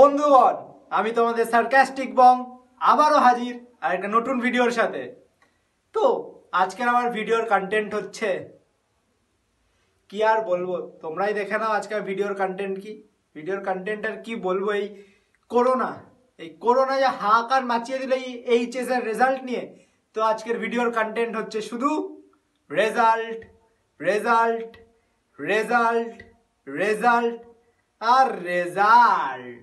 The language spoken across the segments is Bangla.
বন্ধুগণ, আমি তোমাদের সার্কাস্টিক বং আবারও হাজির আর একটা নতুন ভিডিওর সাথে। তো আজকের আমার ভিডিওর কন্টেন্ট হচ্ছে কি আর বলবো, তোমরাই দেখে নাও আজকের ভিডিওর কন্টেন্ট কি। ভিডিওর কন্টেন্ট আর কি বলবো, এই করোনা যে হাহাকার মাচিয়ে দিল এই এইচএস এর রেজাল্ট নিয়ে। তো আজকের ভিডিওর কন্টেন্ট হচ্ছে শুধু রেজাল্ট রেজাল্ট রেজাল্ট রেজাল্ট আর রেজাল্ট।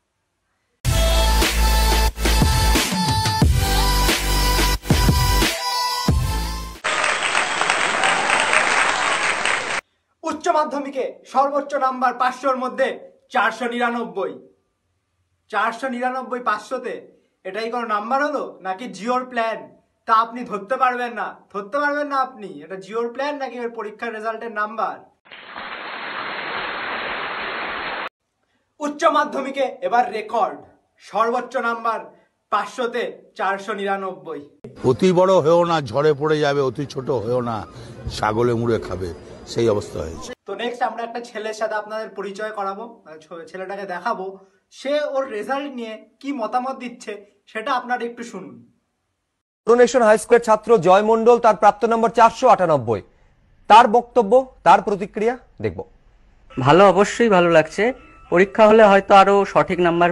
উচ্চ মাধ্যমিকে সর্বোচ্চ নাম্বার 500-র মধ্যে 499। 499 500-তে এটাই কোনো নাম্বার হলো নাকি জিওর প্ল্যান? তা আপনি ধরতে পারবেন না আপনি এটা জিওর প্ল্যান নাকি এর পরীক্ষার রেজাল্টের নাম্বার। উচ্চ মাধ্যমিকে এবার রেকর্ড সর্বোচ্চ নাম্বার 500-তে 499। অতি বড় হয়েও না, ঝড়ে পড়ে যাবে, অতি ছোট হয়েও না, ছাগলে মুড়ে খাবে, সেই অবস্থা হয়েছে। তো নেক্সট আমরা একটা ছেলের সাথে আপনাদের পরিচয় করাবো, ছেলেটাকে দেখাবো, সে ওর রেজাল্ট নিয়ে কি মতামত দিচ্ছে সেটা আপনারা একটু শুনুন। করোনেশন হাই স্কুলের ছাত্র জয় মণ্ডল, তার প্রাপ্ত নম্বর 498। তার বক্তব্য, তার প্রতিক্রিয়া দেখব। ভালো, অবশ্যই ভালো লাগছে। পরীক্ষা হলে হয়তো আরো সঠিক নাম্বার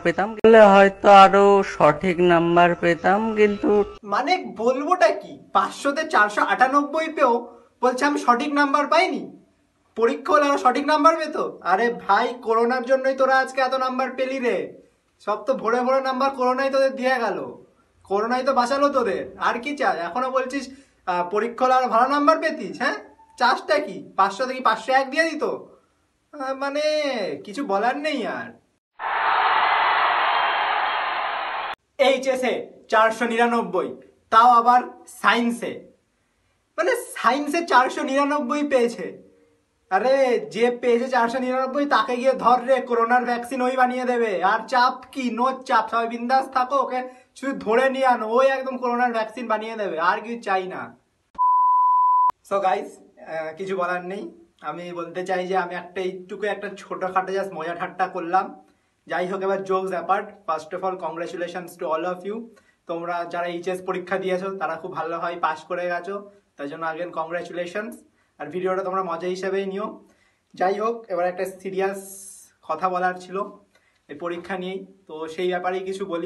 পেতাম, কিন্তু মানে বলবোটা কি, 500-তে 498 পেও বলছে আমি সঠিক নাম্বার পাইনি, পরীক্ষা হলে আরো সঠিক নাম্বার পেত। আরে ভাই, করোনার জন্যই তোরা আজকে এত নাম্বার পেলি রে। সব তো ভরে ভরে নাম্বার করোনাই তোদের দিয়ে গেল, করোনাই তো বাঁচালো তোদের। আর কি চাস? এখনো বলছিস পরীক্ষা হলে আরো ভালো নাম্বার পেতিস? হ্যাঁ, চাষটা কি? 500 থেকে 501 দিয়ে দিত, মানে কিছু বলার নেই আর। এইচএসে 499, তাও আবার সায়েন্সে। মানে সায়েন্সে 499 পেয়েছে। আরে যে পেয়েছে 499 তাকে গিয়ে ধর রে, করোনার ভ্যাকসিন ওই বানিয়ে দেবে। আর চাপ কি? নো চাপ, সবাই বিন্দাস থাকো, ওকে শুধু ধরে নিয়ে আনো, ওই একদম করোনার ভ্যাকসিন বানিয়ে দেবে, আর কিছু চাই না। সো গাইস, কিছু বলার নেই। আমি বলতে চাই যে আমি একটা ছোটখাটো জাস্ট মজা ঠাট্টা করলাম। যাই হোক, এবার jokes apart, first of all congratulations to all of you. তোমরা যারা এইচএস পরীক্ষা দিয়েছো তারা খুব ভালোভাবে পাস করে গেছো, তাই জন্য আগেন কংগ্রেচুলেশনস। আর ভিডিওটা তোমরা মজা হিসেবেই নিও। যাই হোক, এবার একটা সিরিয়াস কথা বলার ছিল এই পরীক্ষা নিয়েই, তো সেই ব্যাপারেই কিছু বলি।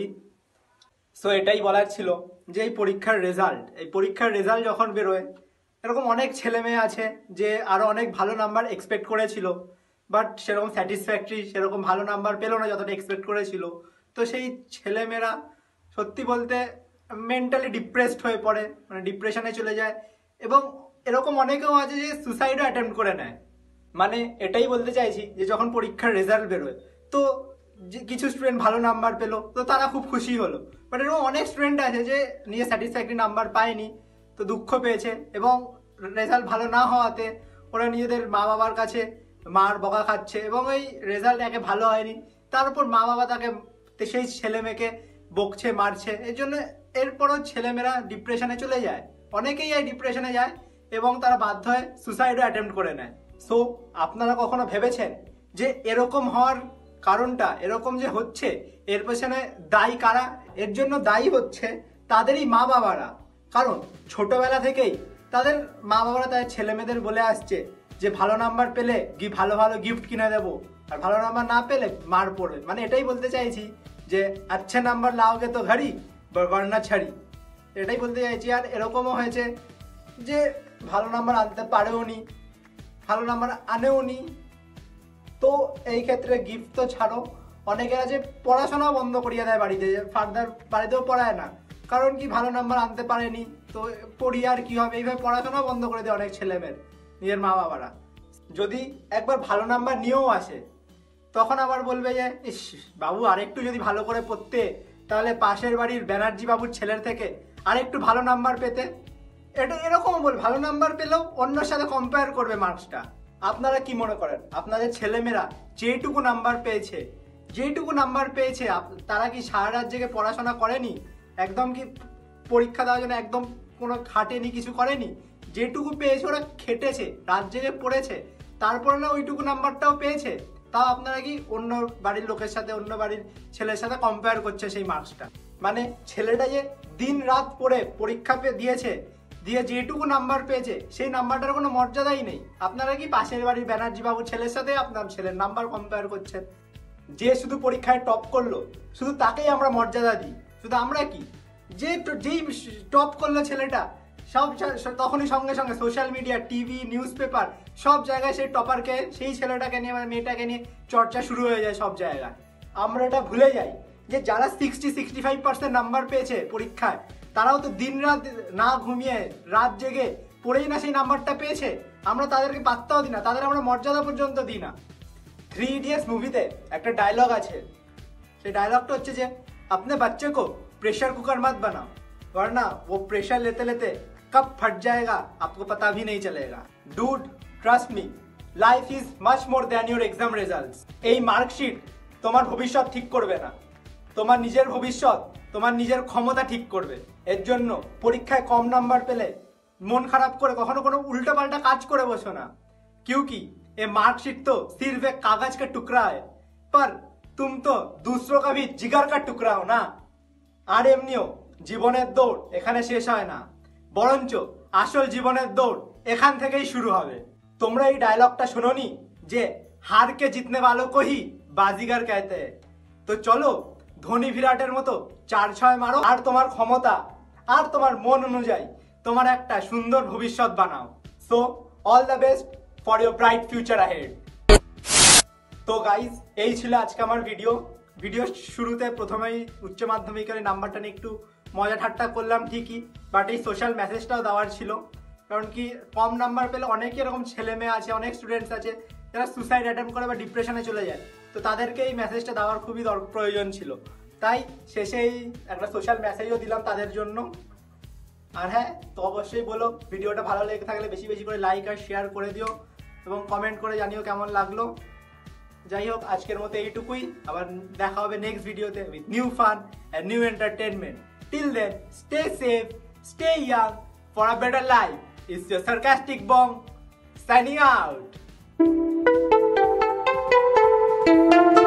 সো এটাই বলার ছিল যে এই পরীক্ষার রেজাল্ট যখন বেরোয়, এরকম অনেক ছেলে মেয়ে আছে যে আরো অনেক ভালো নাম্বার এক্সপেক্ট করেছিল, বাট সেরকম স্যাটিসফ্যাক্টরি সেরকম ভালো নাম্বার পেলো না যতটা এক্সপেক্ট করেছিল। তো সেই ছেলেমেয়েরা সত্যি বলতে মেন্টালি ডিপ্রেসড হয়ে পড়ে, মানে ডিপ্রেশনে চলে যায়। এবং এরকম অনেকেও আছে যে সুসাইডও অ্যাটেম্প্ট করে নেয়। মানে এটাই বলতে চাইছি যে যখন পরীক্ষার রেজাল্ট বেরোয়, তো যে কিছু স্টুডেন্ট ভালো নাম্বার পেলো তো তারা খুব খুশি হলো, বাট এরকম অনেক স্টুডেন্ট আছে যে নিজে স্যাটিসফ্যাক্টরি নাম্বার পায়নি, তো দুঃখ পেয়েছে। এবং রেজাল্ট ভালো না হওয়াতে ওরা নিজেদের মা বাবার কাছে মার বকা খাচ্ছে, এবং এই রেজাল্ট একে ভালো হয়নি, তার উপর মা বাবা তাকে সেই ছেলে মেয়েকে বকছে, মারছে। এই জন্য এরপরও ছেলেমেয়েরা ডিপ্রেশনে চলে যায়, অনেকেই এই ডিপ্রেশনে যায় এবং তারা বাধ্য হয়ে সুসাইডও অ্যাটেম্প্ট করে নেয়। সো আপনারা কখনো ভেবেছেন যে এরকম হওয়ার কারণটা, এরকম যে হচ্ছে এর পেছনে দায়ী কারা? এর জন্য দায়ী হচ্ছে তাদেরই মা বাবারা। কারণ ছোটবেলা থেকেই তাদের মা বাবারা তাদের ছেলে মেয়েদের বলে আসছে যে ভালো নাম্বার পেলে ভালো ভালো গিফট কিনে দেবো, আর ভালো নাম্বার না পেলে মার পড়বে। মানে এটাই বলতে চাইছি যে আচ্ছা নাম্বার লাওগে তো ঘাড়ি বর্ণা ছাড়ি, এটাই বলতে চাইছি। আর এরকমও হয়েছে যে ভালো নাম্বার আনতে পারেও নি, ভালো নাম্বার আনেও নি। তো এই ক্ষেত্রে গিফট তো ছাড়ো, অনেকের আছে পড়াশোনাও বন্ধ করিয়ে দেয় বাড়িতে, ফার্দার বাড়িতেও পড়ায় না। কারণ কি, ভালো নাম্বার আনতে পারেনি, তো পড়ি আর কি হবে, এইভাবে পড়াশোনাও বন্ধ করে দেয় অনেক ছেলেমেয়ের নিজের মা বাবারা। যদি একবার ভালো নাম্বার নিয়েও আসে, তখন আবার বলবে যে ইস বাবু আরেকটু যদি ভালো করে পড়তে, তাহলে পাশের বাড়ির ব্যানার্জি বাবুর ছেলের থেকে আরেকটু ভালো নাম্বার পেতে। এটা এরকম বল, ভালো নাম্বার পেলেও অন্যর সাথে কম্পেয়ার করবে মার্কসটা। আপনারা কি মনে করেন, আপনাদের ছেলেমেয়েরা যেটুকু নাম্বার পেয়েছে তারা কি সারা রাত জেগে পড়াশোনা করেনি? একদম কি পরীক্ষা দেওয়ার জন্য একদম কোনো খাটেনি, কিছু করেনি? যেটুকু পেয়েছে ওরা খেটেছে, রাত জেগে পড়েছে, তারপরে না ওইটুকু নাম্বারটাও পেয়েছে। তাও আপনারা কি অন্য বাড়ির লোকের সাথে, অন্য বাড়ির ছেলের সাথে কম্পেয়ার করছে সেই মার্কসটা। মানে ছেলেটা যে দিন রাত পড়ে পরীক্ষা দিয়েছে, দিয়ে যেটুকু নাম্বার পেয়েছে সেই নাম্বারটার কোনো মর্যাদাই নেই। আপনারা কি পাশের বাড়ির ব্যানার্জি বাবুর ছেলের সাথে আপনার ছেলের নাম্বার কম্পেয়ার করছেন? যে শুধু পরীক্ষায় টপ করলো শুধু তাকেই আমরা মর্যাদা দিই। শুধু আমরা কি, যেই টপ করলো ছেলেটা সব তখনই সঙ্গে সঙ্গে social media, TV, newspaper সব জায়গায় সেই টপারকে, সেই ছেলেটাকে নিয়ে মানে মেয়েটাকে নিয়ে চর্চা শুরু হয়ে যায় সব জায়গায়। আমরা এটা ভুলে যাই যে যারা 60-65% নাম্বার পেয়েছে পরীক্ষায়, তারাও তো দিন রাত না ঘুমিয়ে রাত জেগে পড়েই না সেই নাম্বারটা পেয়েছে। আমরা তাদেরকে পাত্তাও দিই না, তাদের আমরা মর্যাদা পর্যন্ত দিই না। 3 Idiots মুভিতে একটা ডায়লগ আছে, সেই ডায়লগটা হচ্ছে যে अपने बच्चे को प्रेशर कुकर मत बनाओ वरना वो प्रेशर लेते लेते कब फट जाएगा आपको पता भी नहीं चलेगा। Dude trust me, life is much more than your exam results. এই মার্কশিট তোমার ভবিষ্যৎ ঠিক করবে না, তোমার নিজের ভবিষ্যৎ, তোমার নিজের ক্ষমতা ঠিক করবে। এর জন্য পরীক্ষায় কম নাম্বার পেলে মন খারাপ করে কখনো কোনো উল্টোপাল্টা কাজ করে বসো না, क्योंकि ये मार्कशीट तो सिर्फ एक कागज का टुकड़ा है, पर तुम तो दूसरों का भी जिगर का टुकड़ा हो ना। আর এমনিও জীবনের দৌড় এখানে শেষ হয় না, বরঞ্চ আসল জীবনের দৌড় এখান থেকেই শুরু হবে। তোমরা এই ডায়লগটা শোনোনি যে হার কে জিতনে वालों को ही बाजीगर कहते हैं? তো চলো ধোনি বিরাটের মতো 4-6 মারো, আর তোমার ক্ষমতা আর তোমার মন অনুযায়ী তোমার একটা সুন্দর ভবিষ্যৎ বানাও। So all the best for your bright future ahead. তো গাইজ, এই ছিল আজকে আমার ভিডিও শুরুতে প্রথমেই উচ্চ মাধ্যমিকের নাম্বারটা নিয়ে একটু মজা ঠাট্টা করলাম ঠিকই, বাট এই সোশ্যাল মেসেজটাও দেওয়ার ছিল। কারণ কি কম নাম্বার পেলে অনেকে এরকম ছেলে মেয়ে আছে, অনেক স্টুডেন্টস আছে যারা সুসাইড অ্যাটেম্প করে বা ডিপ্রেশনে চলে যায়, তো তাদেরকে এই মেসেজটা দেওয়ার খুবই প্রয়োজন ছিল। তাই শেষেই একটা সোশ্যাল মেসেজও দিলাম তাদের জন্য। আর হ্যাঁ, তো অবশ্যই বলো ভিডিওটা ভালো লেগে থাকলে বেশি বেশি করে লাইক আর শেয়ার করে দিও এবং কমেন্ট করে জানিও কেমন লাগলো। যাই হোক, আজকের মতো এইটুকুই, আবার দেখা হবে নেক্সট ভিডিওতে with new fun and new entertainment. Till then stay safe, stay young for a better life. It's your sarcastic Bong signing out.